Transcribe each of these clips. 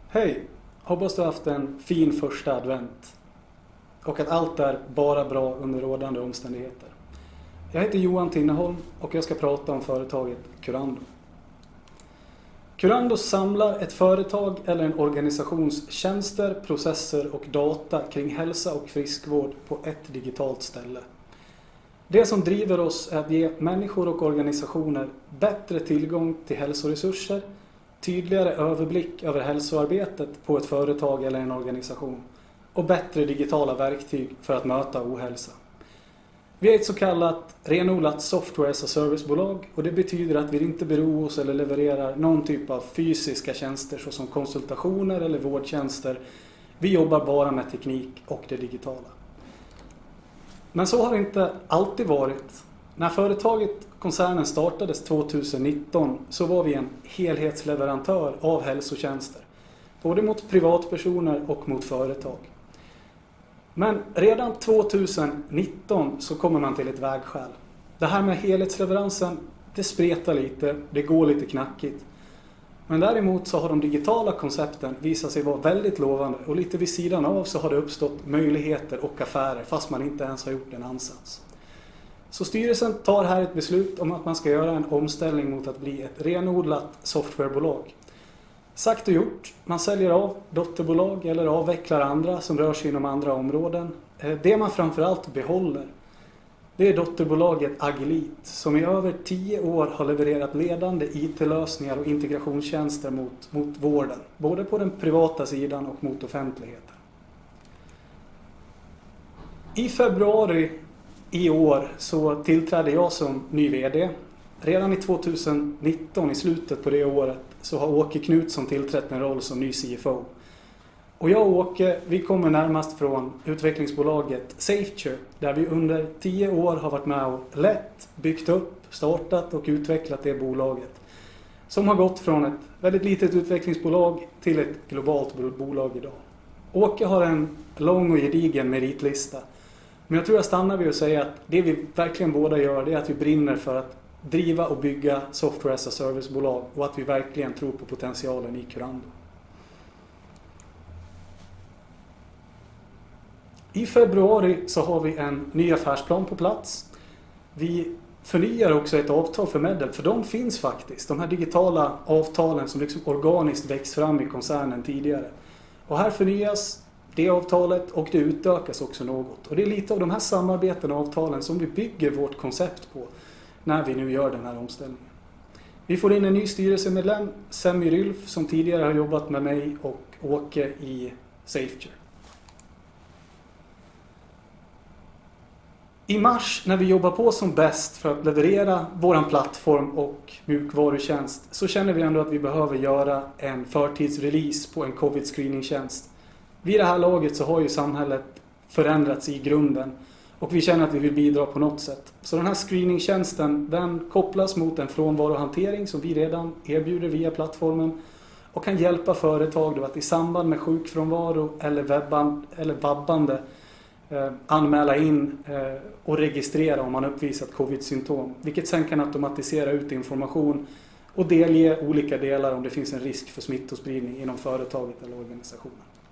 Hej! Hoppas du har haft en fin första advent och att allt är bara bra under rådande omständigheter. Jag heter Johan Tinneholm och jag ska prata om företaget Curando. Curando samlar ett företag eller en organisations tjänster, processer och data kring hälsa och friskvård på ett digitalt ställe. Det som driver oss är att ge människor och organisationer bättre tillgång till hälsoresurser, tydligare överblick över hälsoarbetet på ett företag eller en organisation och bättre digitala verktyg för att möta ohälsa. Vi är ett så kallat renodlat software as a service-bolag och det betyder att vi inte beror oss eller levererar någon typ av fysiska tjänster såsom konsultationer eller vårdtjänster. Vi jobbar bara med teknik och det digitala. Men så har det inte alltid varit. När koncernen startades 2019 så var vi en helhetsleverantör av hälsotjänster. Både mot privatpersoner och mot företag. Men redan 2019 så kommer man till ett vägskäl. Det här med helhetsleveransen, det spretar lite, det går lite knackigt. Men däremot så har de digitala koncepten visat sig vara väldigt lovande och lite vid sidan av så har det uppstått möjligheter och affärer fast man inte ens har gjort en ansats. Så styrelsen tar här ett beslut om att man ska göra en omställning mot att bli ett renodlat softwarebolag. Sagt och gjort, man säljer av dotterbolag eller avvecklar andra som rör sig inom andra områden. Det man framförallt behåller, det är dotterbolaget Agilit som i över 10 år har levererat ledande IT-lösningar och integrationstjänster mot vården. Både på den privata sidan och mot offentligheten. I februari i år så tillträdde jag som ny vd. Redan i 2019, i slutet på det året, så har Åke Knutsson tillträtt en roll som ny CFO. Och jag och Åke, vi kommer närmast från utvecklingsbolaget SafeCure, där vi under 10 år har varit med och lett, byggt upp, startat och utvecklat det bolaget. Som har gått från ett väldigt litet utvecklingsbolag till ett globalt bolag idag. Åke har en lång och gedigen meritlista. Men jag tror jag stannar vid att säga att det vi verkligen båda gör, det är att vi brinner för att driva och bygga software as a service-bolag och att vi verkligen tror på potentialen i Curando. I februari så har vi en ny affärsplan på plats. Vi förnyar också ett avtal för Medel, för de finns faktiskt. De här digitala avtalen som liksom organiskt växt fram i koncernen tidigare. Och här förnyas det avtalet och det utökas också något. Och det är lite av de här samarbeten och avtalen som vi bygger vårt koncept på när vi nu gör den här omställningen. Vi får in en ny styrelsemedlem, Semir Ylf, som tidigare har jobbat med mig och Åke i SafeCure. I mars när vi jobbar på som bäst för att leverera våran plattform och mjukvarutjänst så känner vi ändå att vi behöver göra en förtidsrelease på en covid-screeningtjänst. Vid det här laget så har ju samhället förändrats i grunden och vi känner att vi vill bidra på något sätt. Så den här screeningtjänsten, den kopplas mot en frånvarohantering som vi redan erbjuder via plattformen och kan hjälpa företag då att i samband med sjukfrånvaro eller vabbande anmäla in och registrera om man uppvisat covid-symptom. Vilket sen kan automatisera ut information och delge olika delar om det finns en risk för smittospridning inom företaget eller organisationen.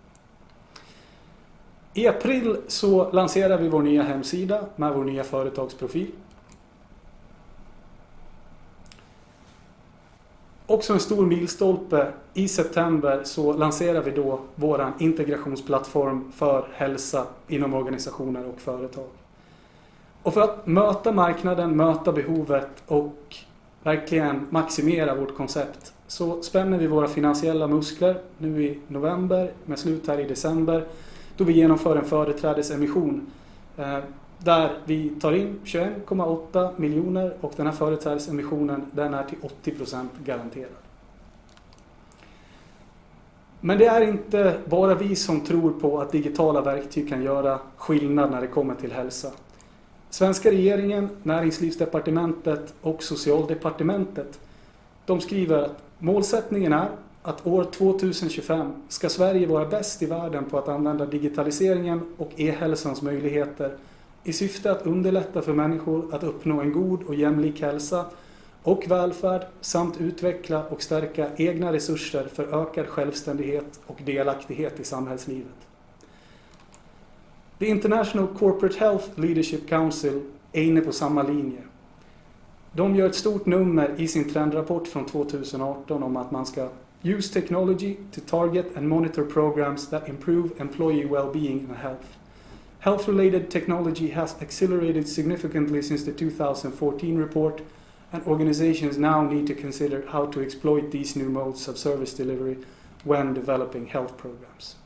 I april så lanserar vi vår nya hemsida med vår nya företagsprofil. Också en stor milstolpe. I september så lanserar vi då vår integrationsplattform för hälsa inom organisationer och företag. Och för att möta marknaden, möta behovet och verkligen maximera vårt koncept så spänner vi våra finansiella muskler nu i november med slut här i december då vi genomför en företrädesemission där vi tar in 21,8 miljoner och den här företrädesemissionen den är till 80% garanterad. Men det är inte bara vi som tror på att digitala verktyg kan göra skillnad när det kommer till hälsa. Svenska regeringen, Näringslivsdepartementet och Socialdepartementet de skriver att målsättningen är att år 2025 ska Sverige vara bäst i världen på att använda digitaliseringen och e-hälsans möjligheter i syfte att underlätta för människor att uppnå en god och jämlik hälsa och välfärd samt utveckla och stärka egna resurser för ökad självständighet och delaktighet i samhällslivet. The International Corporate Health Leadership Council är inne på samma linje. De gör ett stort nummer i sin trendrapport från 2018 om att man ska use technology to target and monitor programs that improve employee well-being and health. Health-related technology has accelerated significantly since the 2014 report, and organizations now need to consider how to exploit these new modes of service delivery when developing health programs.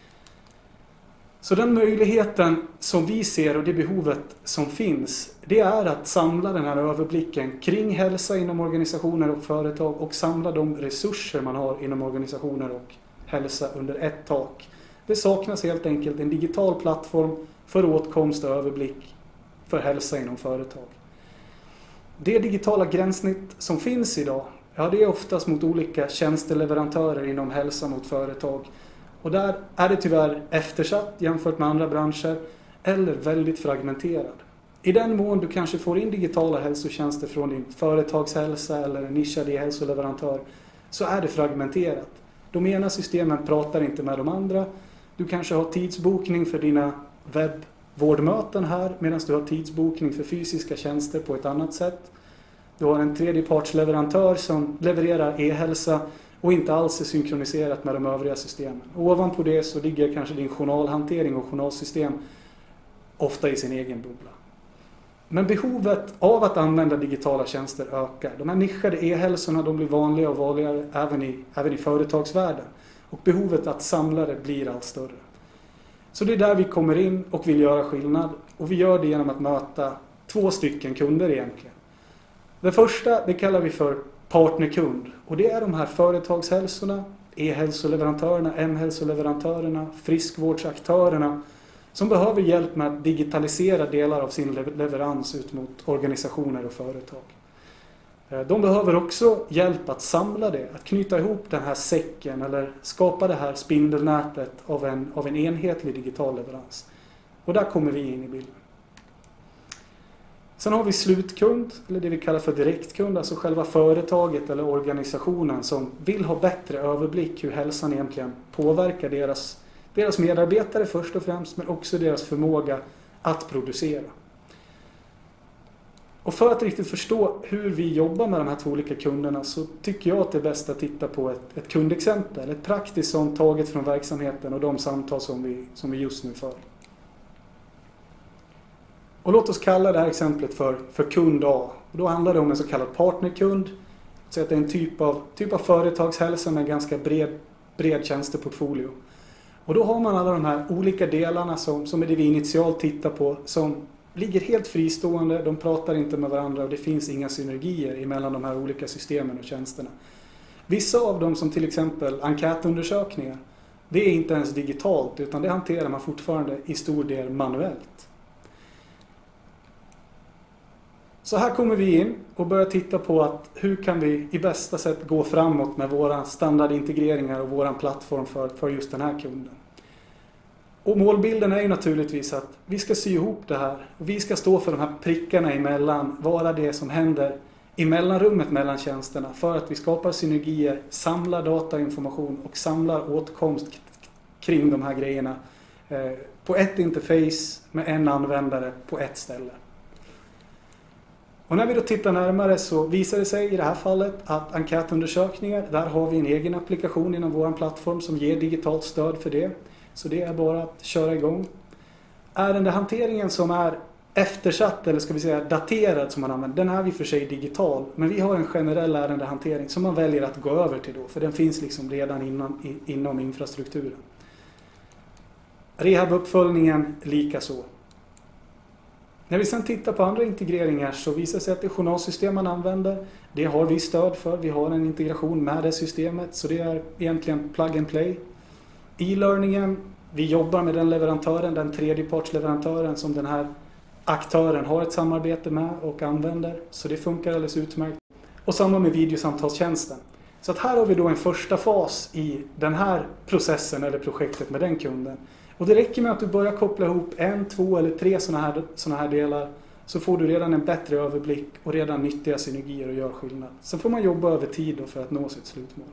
Så den möjligheten som vi ser och det behovet som finns, det är att samla den här överblicken kring hälsa inom organisationer och företag och samla de resurser man har inom organisationer och hälsa under ett tak. Det saknas helt enkelt en digital plattform för åtkomst och överblick för hälsa inom företag. Det digitala gränssnitt som finns idag, ja, det är oftast mot olika tjänsteleverantörer inom hälsa mot företag. Och där är det tyvärr eftersatt jämfört med andra branscher eller väldigt fragmenterad. I den mån du kanske får in digitala hälsotjänster från din företagshälsa eller en nischad e-hälsoleverantör så är det fragmenterat. De ena systemen pratar inte med de andra. Du kanske har tidsbokning för dina webbvårdmöten här medan du har tidsbokning för fysiska tjänster på ett annat sätt. Du har en tredjepartsleverantör som levererar e-hälsa och inte alls är synkroniserat med de övriga systemen. Och ovanpå det så ligger kanske din journalhantering och journalsystem ofta i sin egen bubbla. Men behovet av att använda digitala tjänster ökar. De här nischade e-hälsorna de blir vanligare och vanligare även i företagsvärlden. Och behovet att samla det blir allt större. Så det är där vi kommer in och vill göra skillnad. Och vi gör det genom att möta 2 stycken kunder egentligen. Den första, det kallar vi för partnerkund. Och det är de här företagshälsorna, e-hälsoleverantörerna, m-hälsoleverantörerna, friskvårdsaktörerna som behöver hjälp med att digitalisera delar av sin leverans ut mot organisationer och företag. De behöver också hjälp att samla det, att knyta ihop den här säcken eller skapa det här spindelnätet av en enhetlig digital leverans. Och där kommer vi in i bilden. Sen har vi slutkund, eller det vi kallar för direktkund, alltså själva företaget eller organisationen som vill ha bättre överblick hur hälsan egentligen påverkar deras medarbetare först och främst, men också deras förmåga att producera. Och för att riktigt förstå hur vi jobbar med de här 2 olika kunderna så tycker jag att det är bäst att titta på ett kundexempel, ett praktiskt sånt taget från verksamheten och de samtal som vi just nu för. Och låt oss kalla det här exemplet för kund A. Och då handlar det om en så kallad partnerkund. Så att det är en typ av företagshälsa med en ganska bred tjänsteportfolio. Och då har man alla de här olika delarna som är det vi initialt tittar på som ligger helt fristående, de pratar inte med varandra och det finns inga synergier mellan de här olika systemen och tjänsterna. Vissa av dem som till exempel enkätundersökningar, det är inte ens digitalt utan det hanterar man fortfarande i stor del manuellt. Så här kommer vi in och börjar titta på att hur kan vi i bästa sätt gå framåt med våra standardintegreringar och våran plattform för just den här kunden. Och målbilden är ju naturligtvis att vi ska sy ihop det här. Vi ska stå för de här prickarna emellan, vara det som händer i mellanrummet mellan tjänsterna för att vi skapar synergier, samlar datainformation och samlar åtkomst kring de här grejerna på ett interface med en användare på ett ställe. Och när vi då tittar närmare så visar det sig i det här fallet att enkätundersökningar, där har vi en egen applikation inom vår plattform som ger digitalt stöd för det. Så det är bara att köra igång. Ärendehanteringen som är eftersatt eller ska vi säga daterad som man använder, den är vi för sig digital. Men vi har en generell ärendehantering som man väljer att gå över till då, för den finns liksom redan inom infrastrukturen. Rehabuppföljningen lika så. När vi sedan tittar på andra integreringar så visar det sig att det journalsystem man använder, det har vi stöd för. Vi har en integration med det systemet, så det är egentligen plug and play. E-learningen, vi jobbar med den leverantören, den tredjepartsleverantören som den här aktören har ett samarbete med och använder. Så det funkar alldeles utmärkt. Och samma med videosamtalstjänsten. Så att här har vi då en första fas i den här processen eller projektet med den kunden. Och det räcker med att du börjar koppla ihop 1, 2 eller 3 såna här delar så får du redan en bättre överblick och redan nyttiga synergier och gör skillnad. Sen får man jobba över tid för att nå sitt slutmål.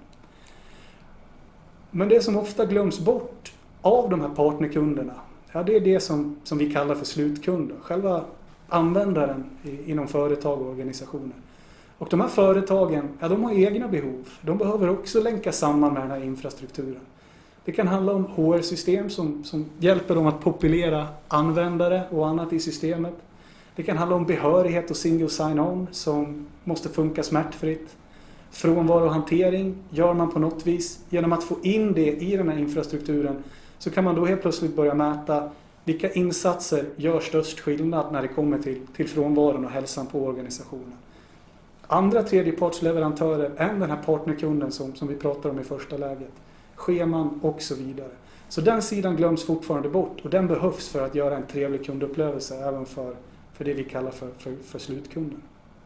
Men det som ofta glöms bort av de här partnerkunderna, det är det som vi kallar för slutkunder. Själva användaren inom företag och organisationer. Och de här företagen, de har egna behov. De behöver också länka samman med den här infrastrukturen. Det kan handla om HR-system som hjälper dem att populera användare och annat i systemet. Det kan handla om behörighet och single sign-on som måste funka smärtfritt. Frånvarohantering gör man på något vis. Genom att få in det i den här infrastrukturen så kan man då helt plötsligt börja mäta vilka insatser gör störst skillnad när det kommer till frånvaron och hälsan på organisationen. Andra tredjepartsleverantörer än den här partnerkunden som vi pratar om i första läget. Scheman och så vidare. Så den sidan glöms fortfarande bort och den behövs för att göra en trevlig kundupplevelse även för det vi kallar för slutkunden.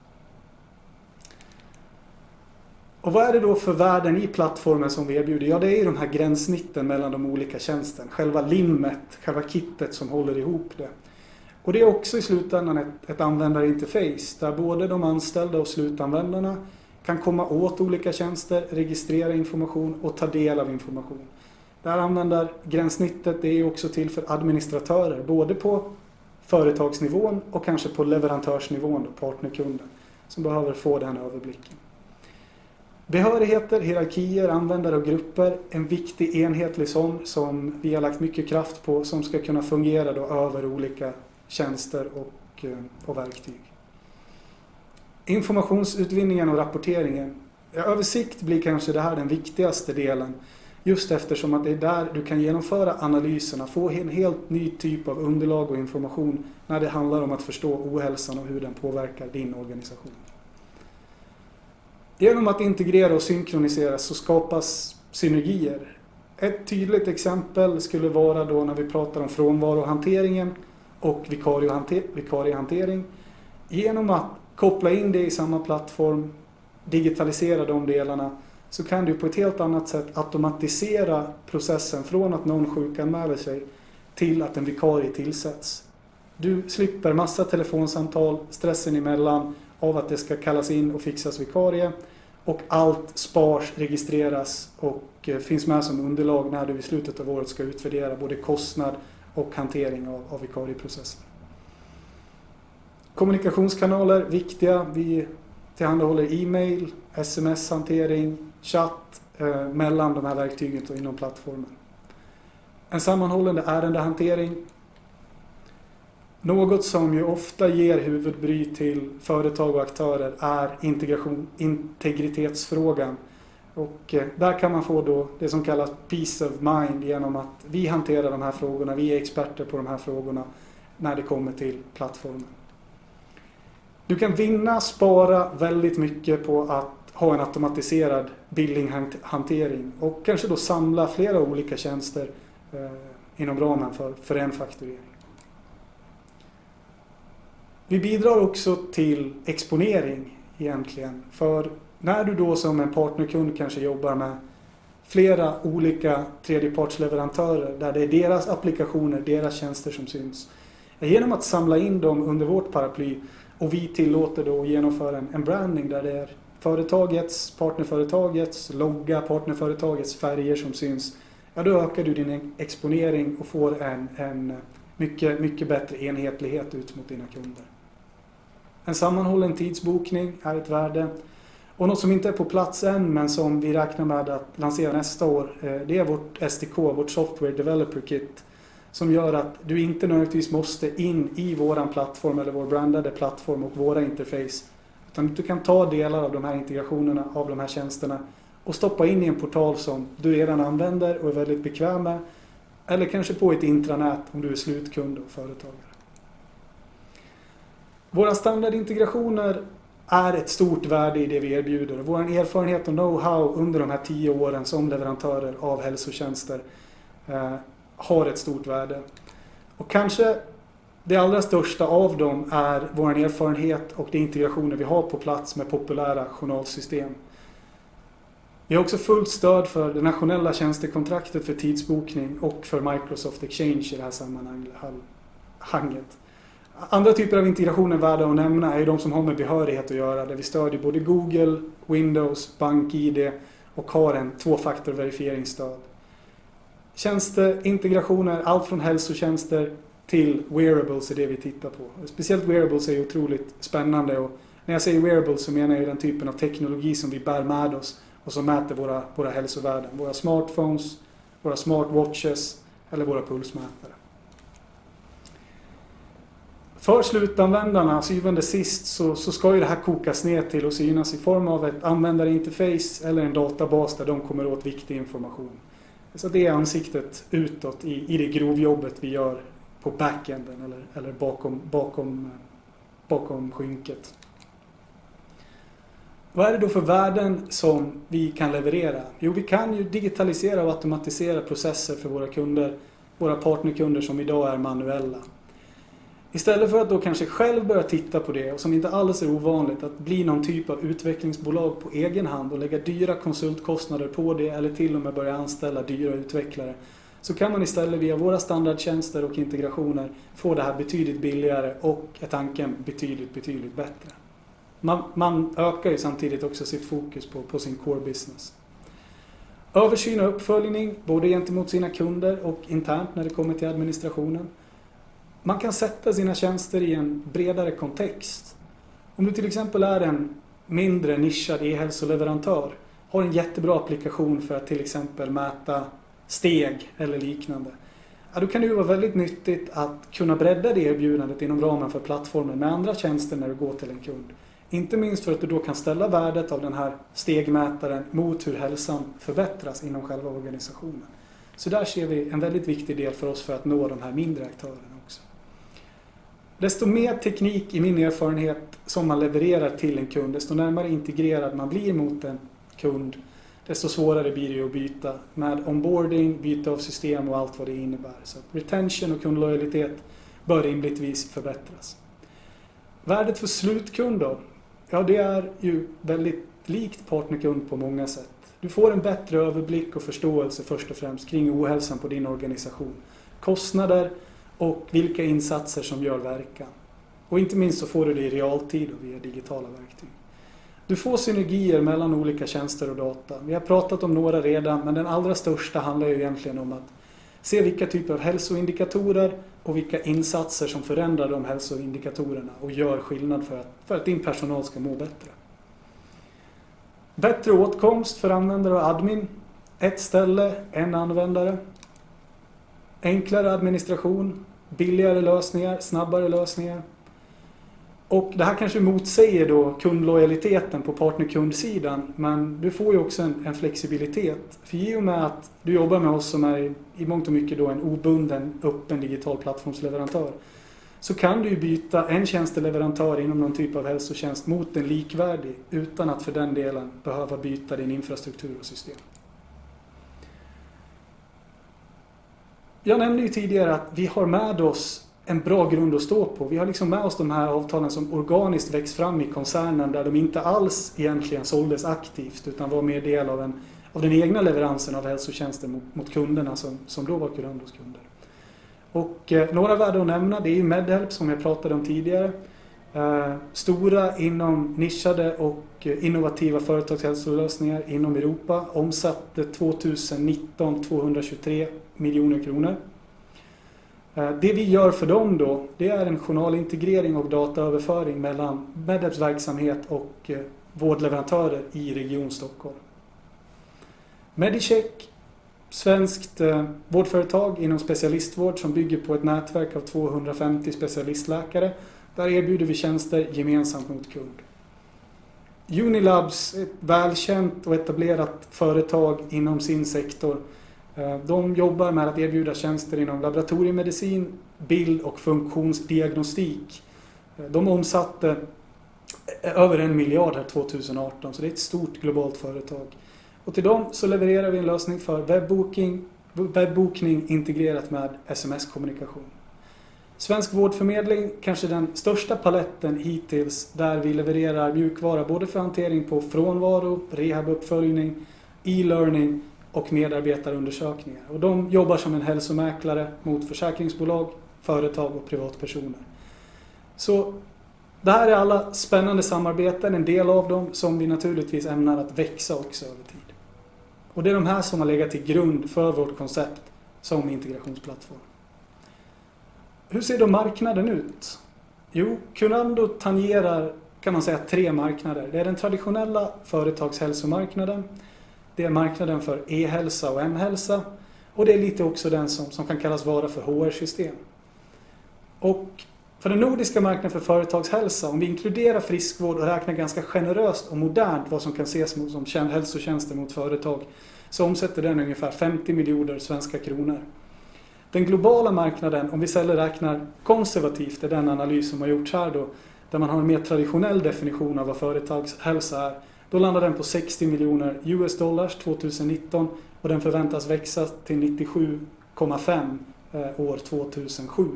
Och vad är det då för värden i plattformen som vi erbjuder? Ja, det är de här gränssnitten mellan de olika tjänsterna. Själva limmet, själva kittet som håller ihop det. Och det är också i slutändan ett användarinterface där både de anställda och slutanvändarna kan komma åt olika tjänster, registrera information och ta del av information. Det här användargränssnittet är också till för administratörer, både på företagsnivån och kanske på leverantörsnivån, partnerkunden, som behöver få den överblicken. Behörigheter, hierarkier, användare och grupper, en viktig enhetlig sån som vi har lagt mycket kraft på som ska kunna fungera då över olika tjänster och verktyg. Informationsutvinningen och rapporteringen. Översikt blir kanske det här den viktigaste delen. Just eftersom att det är där du kan genomföra analyserna, få en helt ny typ av underlag och information när det handlar om att förstå ohälsan och hur den påverkar din organisation. Genom att integrera och synkronisera så skapas synergier. Ett tydligt exempel skulle vara då när vi pratar om frånvarohanteringen och vikariehantering. Genom att koppla in det i samma plattform, digitalisera de delarna, så kan du på ett helt annat sätt automatisera processen från att någon sjukanmäler sig till att en vikarie tillsätts. Du slipper massa telefonsamtal, stressen emellan av att det ska kallas in och fixas vikarie, och allt spars, registreras och finns med som underlag när du i slutet av året ska utvärdera både kostnad och hantering av vikarieprocessen. Kommunikationskanaler, viktiga. Vi tillhandahåller e-mail, sms-hantering, chatt mellan de här verktygen och inom plattformen. En sammanhållande ärendehantering. Något som ju ofta ger huvudbry till företag och aktörer är integritetsfrågan. Och där kan man få då det som kallas peace of mind genom att vi hanterar de här frågorna, vi är experter på de här frågorna när det kommer till plattformen. Du kan spara väldigt mycket på att ha en automatiserad billinghantering och kanske då samla flera olika tjänster inom ramen för en fakturering. Vi bidrar också till exponering egentligen, för när du då som en partnerkund kanske jobbar med flera olika tredjepartsleverantörer där det är deras applikationer, deras tjänster som syns. Genom att samla in dem under vårt paraply och vi tillåter då att genomföra en branding där det är partnerföretagets logga, partnerföretagets färger som syns. Ja, då ökar du din exponering och får en mycket, mycket bättre enhetlighet ut mot dina kunder. En sammanhållen tidsbokning är ett värde. Och något som inte är på plats än men som vi räknar med att lansera nästa år, det är vårt SDK, vårt Software Developer Kit, som gör att du inte nödvändigtvis måste in i våran plattform eller vår brandade plattform och våra interface. Utan du kan ta delar av de här integrationerna av de här tjänsterna och stoppa in i en portal som du redan använder och är väldigt bekväm med. Eller kanske på ett intranät om du är slutkund och företagare. Våra standardintegrationer är ett stort värde i det vi erbjuder. Vår erfarenhet och know-how under de här 10 åren som leverantörer av hälsotjänster har ett stort värde. Och kanske det allra största av dem är vår erfarenhet och de integrationer vi har på plats med populära journalsystem. Vi har också fullt stöd för det nationella tjänstekontraktet för tidsbokning och för Microsoft Exchange i det här sammanhanget. Andra typer av integrationer värda att nämna är de som har med behörighet att göra, där vi stödjer både Google, Windows, BankID och har en tvåfaktorverifieringsstöd. Tjänsteintegrationer, allt från hälsotjänster till wearables är det vi tittar på. Speciellt wearables är otroligt spännande, och när jag säger wearables så menar jag den typen av teknologi som vi bär med oss och som mäter våra hälsovärden. Våra smartphones, våra smartwatches eller våra pulsmätare. För slutanvändarna, syvende sist, så ska ju det här kokas ner till och synas i form av ett användarinterface eller en databas där de kommer åt viktig information. Så det är ansiktet utåt i det grovjobbet vi gör på backenden eller bakom skynket. Vad är det då för värden som vi kan leverera? Jo, vi kan ju digitalisera och automatisera processer för våra kunder, våra partnerkunder som idag är manuella. Istället för att då kanske själv börja titta på det, och som inte alls är ovanligt, att bli någon typ av utvecklingsbolag på egen hand och lägga dyra konsultkostnader på det eller till och med börja anställa dyra utvecklare, så kan man istället via våra standardtjänster och integrationer få det här betydligt billigare och är tanken betydligt bättre. Man ökar ju samtidigt också sitt fokus på sin core business. Översyn och uppföljning både gentemot sina kunder och internt när det kommer till administrationen. Man kan sätta sina tjänster i en bredare kontext. Om du till exempel är en mindre nischad e-hälsoleverantör, har en jättebra applikation för att till exempel mäta steg eller liknande. Ja, då kan det ju vara väldigt nyttigt att kunna bredda det erbjudandet inom ramen för plattformen med andra tjänster när du går till en kund. Inte minst för att du då kan ställa värdet av den här stegmätaren mot hur hälsan förbättras inom själva organisationen. Så där ser vi en väldigt viktig del för oss för att nå de här mindre aktörerna också. Desto mer teknik i min erfarenhet som man levererar till en kund, desto närmare integrerad man blir mot en kund, desto svårare blir det att byta med onboarding, byte av system och allt vad det innebär. Så retention och kundlojalitet bör rimligtvis förbättras. Värdet för slutkund då? Ja, det är ju väldigt likt partnerkund på många sätt. Du får en bättre överblick och förståelse först och främst kring ohälsan på din organisation. Kostnader och vilka insatser som gör verkan. Och inte minst så får du det i realtid och via digitala verktyg. Du får synergier mellan olika tjänster och data. Vi har pratat om några redan, men den allra största handlar ju egentligen om att se vilka typer av hälsoindikatorer och vilka insatser som förändrar de hälsoindikatorerna och gör skillnad för att din personal ska må bättre. Bättre åtkomst för användare och admin. Ett ställe, en användare. Enklare administration, billigare lösningar, snabbare lösningar. Och det här kanske motsäger då kundlojaliteten på partnerkundsidan, men du får ju också en flexibilitet. För i och med att du jobbar med oss som är i mångt och mycket då en obunden, öppen digital plattformsleverantör, så kan du ju byta en tjänsteleverantör inom någon typ av hälsotjänst mot en likvärdig utan att för den delen behöva byta din infrastruktur och system. Jag nämnde ju tidigare att vi har med oss en bra grund att stå på. Vi har liksom med oss de här avtalen som organiskt växt fram i koncernen där de inte alls egentligen såldes aktivt utan var mer del av den egna leveransen av hälsotjänster mot kunderna som då var Curandos kunder. Och några värden att nämna, det är ju MedHelp som jag pratade om tidigare. Stora inom nischade och innovativa företagshälsolösningar inom Europa, omsatte 2019 223 miljoner kronor. Det vi gör för dem då, det är en journalintegrering och dataöverföring mellan MedHelps verksamhet och vårdleverantörer i Region Stockholm. Medicheck, svenskt vårdföretag inom specialistvård som bygger på ett nätverk av 250 specialistläkare. Där erbjuder vi tjänster gemensamt mot kund. Unilabs, ett välkänt och etablerat företag inom sin sektor. De jobbar med att erbjuda tjänster inom laboratoriemedicin, bild- och funktionsdiagnostik. De omsatte över 1 miljard här 2018, så det är ett stort globalt företag. Och till dem så levererar vi en lösning för webbokning integrerat med sms-kommunikation. Svensk vårdförmedling, kanske den största paletten hittills, där vi levererar mjukvara både för hantering på frånvaro, rehabuppföljning, e-learning och medarbetarundersökningar. Och de jobbar som en hälsomäklare mot försäkringsbolag, företag och privatpersoner. Så det här är alla spännande samarbeten, en del av dem som vi naturligtvis ämnar att växa också över tid. Och det är de här som har legat till grund för vårt koncept som integrationsplattform. Hur ser då marknaden ut? Jo, Kunando tangerar, kan man säga, 3 marknader. Det är den traditionella företagshälsomarknaden, det är marknaden för e-hälsa och m-hälsa och det är lite också den som kan kallas vara för HR-system. Och för den nordiska marknaden för företagshälsa, om vi inkluderar friskvård och räknar ganska generöst och modernt vad som kan ses som hälsotjänster mot företag, så omsätter den ungefär 50 miljoner svenska kronor. Den globala marknaden, om vi istället räknar konservativt, är den analys som har gjorts här då, där man har en mer traditionell definition av vad företagshälsa är, då landar den på 60 miljoner US dollars 2019 och den förväntas växa till 97,5 år 2007.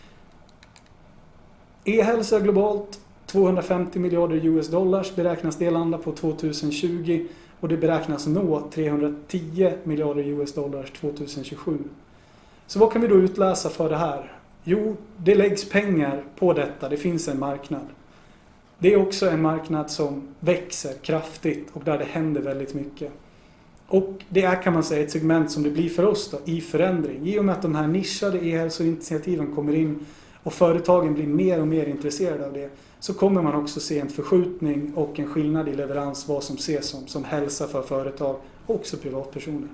E-hälsa globalt, 250 miljarder US dollars beräknas det landa på 2020 och det beräknas nå 310 miljarder US dollars 2027. Så vad kan vi då utläsa för det här? Jo, det läggs pengar på detta, det finns en marknad. Det är också en marknad som växer kraftigt och där det händer väldigt mycket. Och det är, kan man säga, ett segment som det blir för oss då, i förändring. I och med att de här nischade e-hälsoinitiativen kommer in och företagen blir mer och mer intresserade av det, så kommer man också se en förskjutning och en skillnad i leverans vad som ses som hälsa för företag och också privatpersoner.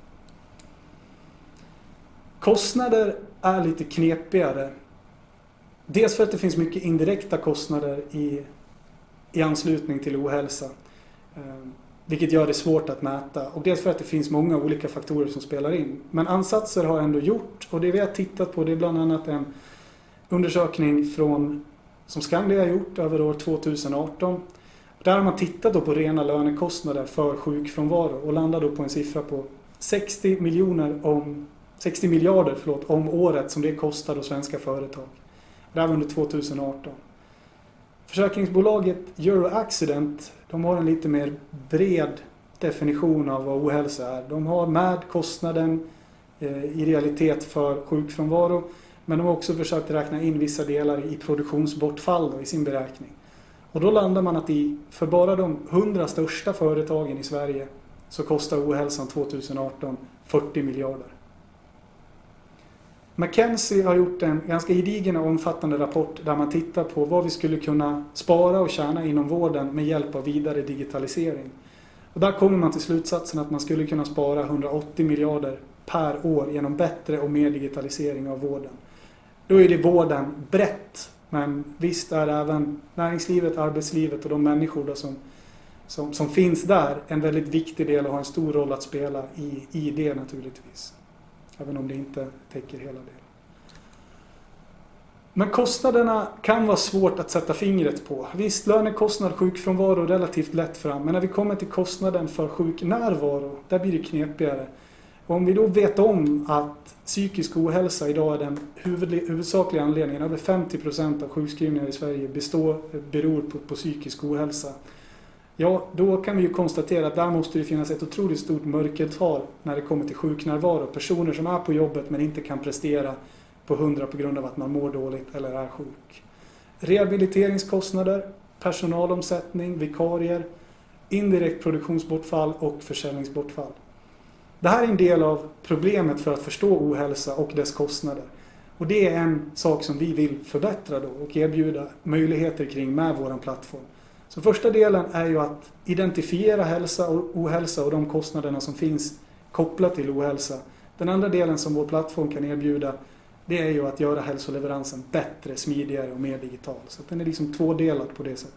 Kostnader är lite knepigare. Dels för att det finns mycket indirekta kostnader i anslutning till ohälsa, vilket gör det svårt att mäta. Och dels för att det finns många olika faktorer som spelar in. Men ansatser har ändå gjort, och det vi har tittat på, det är bland annat en undersökning som Skandia har gjort över år 2018. Där har man tittat då på rena lönekostnader för sjukfrånvaro och landar då på en siffra på 60 miljarder om året som det kostar då svenska företag. Det här var under 2018. Försäkringsbolaget Euroaccident, de har en lite mer bred definition av vad ohälsa är. De har med kostnaden i realitet för sjukfrånvaro, men de har också försökt räkna in vissa delar i produktionsbortfall då, i sin beräkning. Och då landar man att för bara de 100 största företagen i Sverige så kostar ohälsan 2018 40 miljarder. McKinsey har gjort en ganska gedigen och omfattande rapport där man tittar på vad vi skulle kunna spara och tjäna inom vården med hjälp av vidare digitalisering. Och där kommer man till slutsatsen att man skulle kunna spara 180 miljarder per år genom bättre och mer digitalisering av vården. Då är det vården brett, men visst är även näringslivet, arbetslivet och de människor då som finns där en väldigt viktig del och har en stor roll att spela i det naturligtvis. Även om det inte täcker hela delen. Men kostnaderna kan vara svårt att sätta fingret på. Visst, lönekostnad, sjukfrånvaro relativt lätt fram. Men när vi kommer till kostnaden för sjuknärvaro, där blir det knepigare. Och om vi då vet om att psykisk ohälsa idag är den huvudsakliga anledningen, över 50% av sjukskrivningar i Sverige beror på psykisk ohälsa. Ja, då kan vi ju konstatera att där måste det finnas ett otroligt stort mörkertal när det kommer till sjuknärvaro. Personer som är på jobbet men inte kan prestera på 100 på grund av att man mår dåligt eller är sjuk. Rehabiliteringskostnader, personalomsättning, vikarier, indirekt produktionsbortfall och försäljningsbortfall. Det här är en del av problemet för att förstå ohälsa och dess kostnader. Och det är en sak som vi vill förbättra då och erbjuda möjligheter kring med vår plattform. Så första delen är ju att identifiera hälsa och ohälsa och de kostnaderna som finns kopplat till ohälsa. Den andra delen som vår plattform kan erbjuda, det är ju att göra hälsoleveransen bättre, smidigare och mer digital. Så den är liksom tvådelad på det sättet.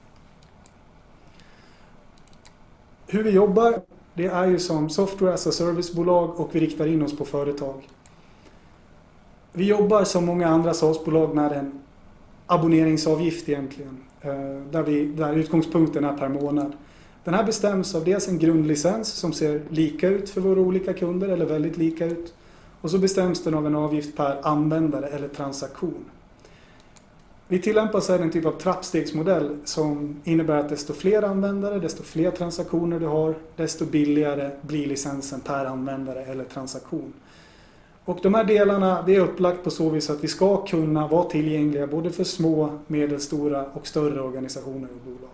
Hur vi jobbar, det är ju som software as a service-bolag och vi riktar in oss på företag. Vi jobbar som många andra SaaS-bolag med en abonneringsavgift egentligen. Där utgångspunkten är per månad. Den här bestäms av dels en grundlicens som ser lika ut för våra olika kunder eller väldigt lika ut. Och så bestäms den av en avgift per användare eller transaktion. Vi tillämpar sedan en typ av trappstegsmodell som innebär att desto fler användare, desto fler transaktioner du har, desto billigare blir licensen per användare eller transaktion. Och de här delarna, det är upplagt på så vis att vi ska kunna vara tillgängliga både för små, medelstora och större organisationer och bolag.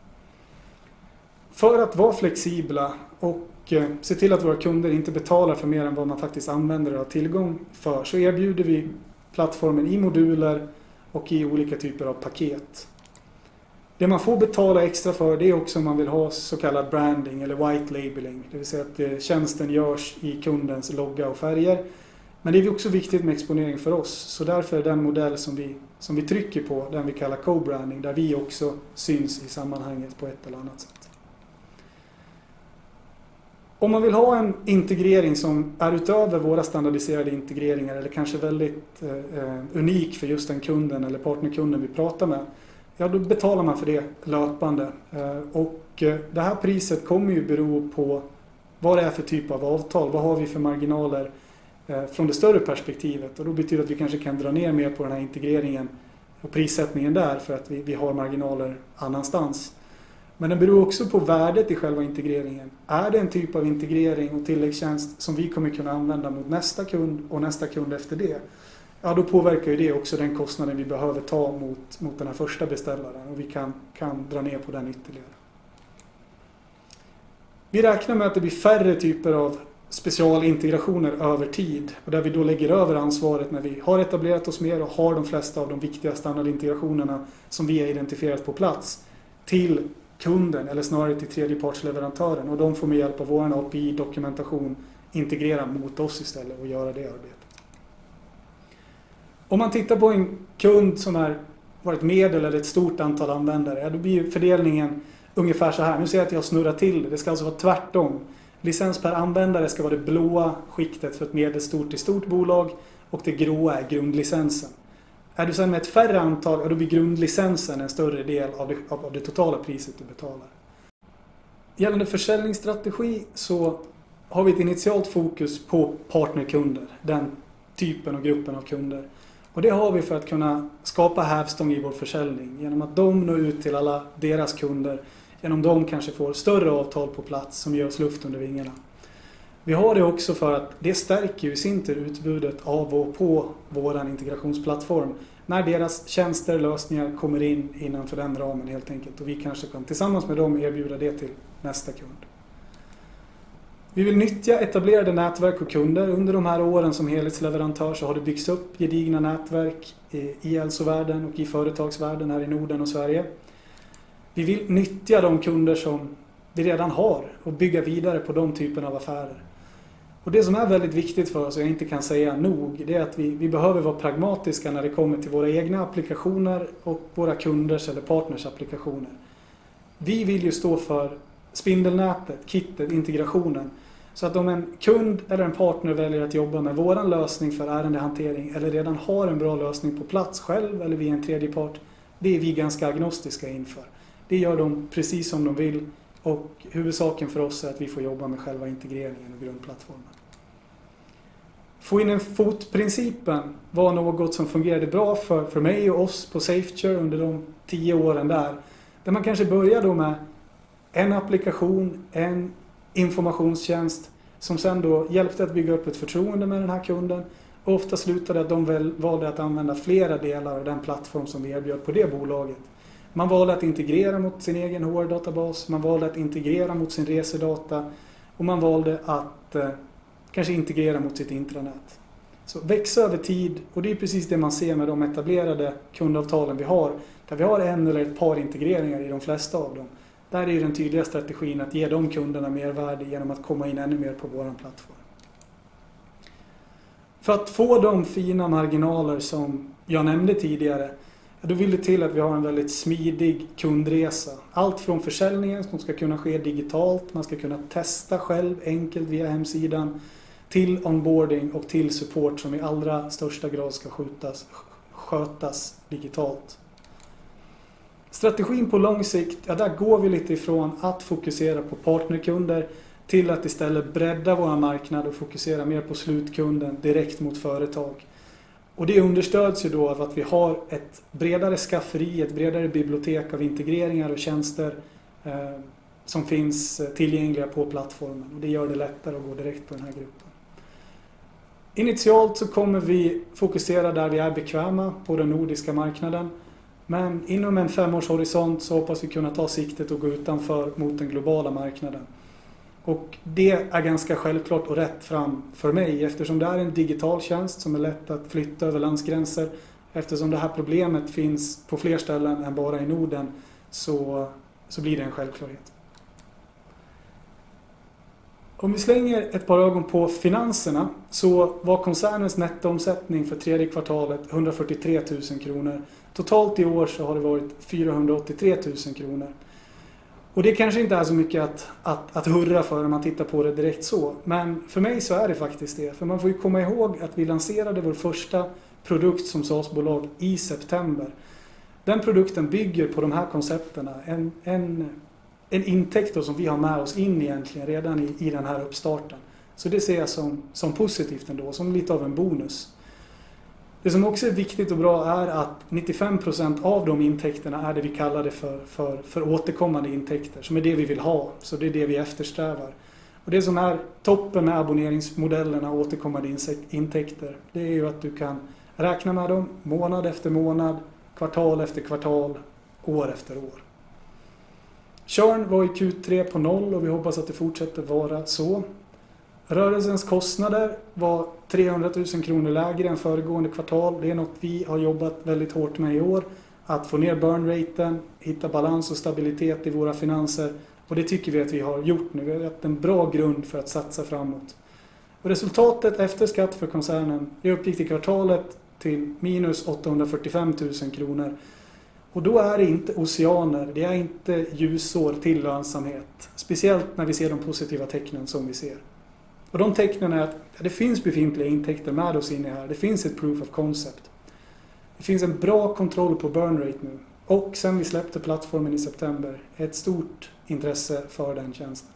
För att vara flexibla och se till att våra kunder inte betalar för mer än vad man faktiskt använder och har tillgång för, så erbjuder vi plattformen i moduler och i olika typer av paket. Det man får betala extra för, det är också om man vill ha så kallad branding eller white labeling. Det vill säga att tjänsten görs i kundens logga och färger. Men det är också viktigt med exponering för oss. Så därför är den modell som vi trycker på, den vi kallar co-branding, där vi också syns i sammanhanget på ett eller annat sätt. Om man vill ha en integrering som är utöver våra standardiserade integreringar eller kanske väldigt unik för just den kunden eller partnerkunden vi pratar med, ja, då betalar man för det löpande. Och det här priset kommer ju bero på vad det är för typ av avtal. Vad har vi för marginaler från det större perspektivet? Och då betyder det att vi kanske kan dra ner mer på den här integreringen och prissättningen där för att vi har marginaler annanstans. Men den beror också på värdet i själva integreringen. Är det en typ av integrering och tilläggstjänst som vi kommer kunna använda mot nästa kund och nästa kund efter det, ja, då påverkar ju det också den kostnaden vi behöver ta mot den här första beställaren, och vi kan dra ner på den ytterligare. Vi räknar med att det blir färre typer av specialintegrationer över tid, och där vi då lägger över ansvaret när vi har etablerat oss mer och har de flesta av de viktiga standardintegrationerna som vi har identifierat på plats till kunden, eller snarare till tredjepartsleverantören, och de får med hjälp av vår API-dokumentation integrera mot oss istället och göra det arbetet. Om man tittar på en kund som har varit medel eller ett stort antal användare, då blir fördelningen ungefär så här. Nu ser jag att jag snurrar till det. Det ska alltså vara tvärtom. Licens per användare ska vara det blåa skiktet för ett medelstort till stort bolag, och det gråa är grundlicensen. Är du sedan med ett färre antal, då blir grundlicensen en större del av det totala priset du betalar. Gällande försäljningsstrategi så har vi ett initialt fokus på partnerkunder, den typen och gruppen av kunder. Och det har vi för att kunna skapa hävstång i vår försäljning genom att de når ut till alla deras kunder, genom de kanske får större avtal på plats som ger oss luft under vingarna. Vi har det också för att det stärker ju i sin tur utbudet av och på vår integrationsplattform när deras tjänster och lösningar kommer in innanför den ramen helt enkelt, och vi kanske kan tillsammans med dem erbjuda det till nästa kund. Vi vill nyttja etablerade nätverk och kunder. Under de här åren som helhetsleverantör så har det byggts upp gedigna nätverk i hälsovärlden och i företagsvärlden här i Norden och Sverige. Vi vill nyttja de kunder som vi redan har och bygga vidare på de typerna av affärer. Och det som är väldigt viktigt för oss, och jag inte kan säga nog, det är att vi behöver vara pragmatiska när det kommer till våra egna applikationer och våra kunders eller partners applikationer. Vi vill ju stå för spindelnätet, kittet, integrationen. Så att om en kund eller en partner väljer att jobba med våran lösning för ärendehantering eller redan har en bra lösning på plats själv eller via en tredje part, det är vi ganska agnostiska inför. Det gör de precis som de vill, och huvudsaken för oss är att vi får jobba med själva integreringen och grundplattformen. Få in en fotprincipen var något som fungerade bra för mig och oss på SafeCure under de 10 åren där man kanske börjar då med en applikation, en informationstjänst som sen då hjälpte att bygga upp ett förtroende med den här kunden, och ofta slutade att de valde att använda flera delar av den plattform som vi erbjöd på det bolaget. Man valde att integrera mot sin egen HR-databas, man valde att integrera mot sin resedata, och man valde att kanske integrera mot sitt intranät. Så växa över tid, och det är precis det man ser med de etablerade kundavtalen vi har, där vi har en eller ett par integreringar i de flesta av dem. Där är den tydliga strategin att ge de kunderna mer värde genom att komma in ännu mer på vår plattform. För att få de fina marginaler som jag nämnde tidigare, då vill det till att vi har en väldigt smidig kundresa. Allt från försäljningen som ska kunna ske digitalt, man ska kunna testa själv enkelt via hemsidan, till onboarding och till support som i allra största grad ska skötas digitalt. Strategin på lång sikt, ja, där går vi lite ifrån att fokusera på partnerkunder till att istället bredda vår marknad och fokusera mer på slutkunden direkt mot företag. Och det understöds ju då av att vi har ett bredare skafferi, ett bredare bibliotek av integreringar och tjänster som finns tillgängliga på plattformen. Och det gör det lättare att gå direkt på den här gruppen. Initialt så kommer vi fokusera där vi är bekväma på den nordiska marknaden. Men inom en 5-årshorisont så hoppas vi kunna ta siktet och gå utanför mot den globala marknaden. Och det är ganska självklart och rätt fram för mig eftersom det är en digital tjänst som är lätt att flytta över landsgränser. Eftersom det här problemet finns på fler ställen än bara i Norden så blir det en självklarhet. Om vi slänger ett par ögon på finanserna så var koncernens nettoomsättning för tredje kvartalet 143 000 kronor. Totalt i år så har det varit 483 000 kronor. Och det kanske inte är så mycket att hurra för när man tittar på det direkt så. Men för mig så är det faktiskt det. För man får ju komma ihåg att vi lanserade vår första produkt som SaaS-bolag i september. Den produkten bygger på de här koncepterna. En intäkt som vi har med oss in egentligen redan i den här uppstarten. Så det ser jag som positivt ändå, som lite av en bonus. Det som också är viktigt och bra är att 95% av de intäkterna är det vi kallar det för återkommande intäkter. Som är det vi vill ha, så det är det vi eftersträvar. Och det som är toppen med abonneringsmodellerna och återkommande intäkter, det är ju att du kan räkna med dem månad efter månad, kvartal efter kvartal, år efter år. Churn var i Q3 på 0 och vi hoppas att det fortsätter vara så. Rörelsens kostnader var 300 000 kronor lägre än föregående kvartal. Det är något vi har jobbat väldigt hårt med i år. Att få ner burn-raten, hitta balans och stabilitet i våra finanser. Och det tycker vi att vi har gjort nu. Vi har gett en bra grund för att satsa framåt. Och resultatet efter skatt för koncernen uppgick till kvartalet till minus 845 000 kronor. Och då är det inte oceaner, det är inte ljusår till lönsamhet. Speciellt när vi ser de positiva tecknen som vi ser. Och de tecknen är att det finns befintliga intäkter med oss inne här. Det finns ett proof of concept. Det finns en bra kontroll på burn rate nu. Och sen vi släppte plattformen i september ett stort intresse för den tjänsten.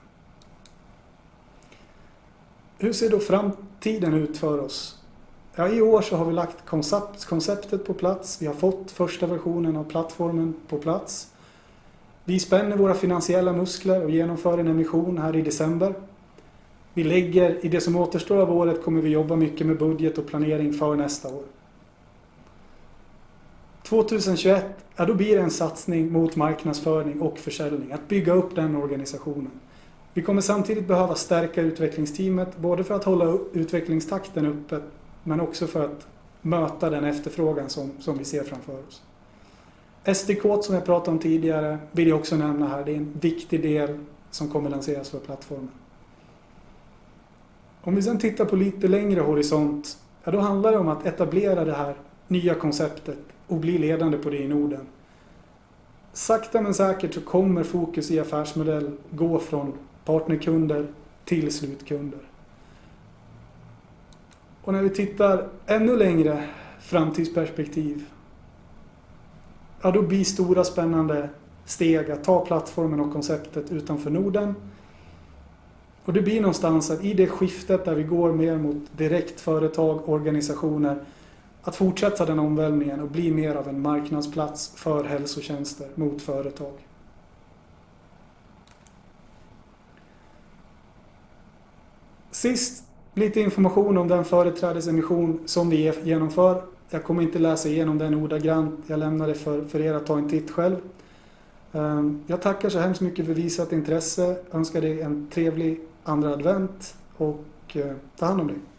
Hur ser då framtiden ut för oss? Ja, i år så har vi lagt konceptet på plats. Vi har fått första versionen av plattformen på plats. Vi spänner våra finansiella muskler och genomför en emission här i december. Vi lägger, i det som återstår av året kommer vi jobba mycket med budget och planering för nästa år. 2021, ja, då blir det en satsning mot marknadsföring och försäljning. Att bygga upp den organisationen. Vi kommer samtidigt behöva stärka utvecklingsteamet både för att hålla utvecklingstakten uppe men också för att möta den efterfrågan som vi ser framför oss. SD-kod som jag pratade om tidigare vill jag också nämna här. Det är en viktig del som kommer lanseras för plattformen. Om vi sedan tittar på lite längre horisont, ja, då handlar det om att etablera det här nya konceptet och bli ledande på det i Norden. Sakta men säkert så kommer fokus i affärsmodell gå från partnerkunder till slutkunder. Och när vi tittar ännu längre framtidsperspektiv, ja, då blir stora spännande steg att ta plattformen och konceptet utanför Norden. Och det blir någonstans att i det skiftet där vi går mer mot direktföretag, organisationer, att fortsätta den omvälvningen och bli mer av en marknadsplats för hälsotjänster mot företag. Sist lite information om den företrädesemission som vi genomför. Jag kommer inte läsa igenom den ordagrant. Jag lämnar det för er att ta en titt själv. Jag tackar så hemskt mycket för visat intresse. Önskar dig en trevlig andra advent och ta hand om dig.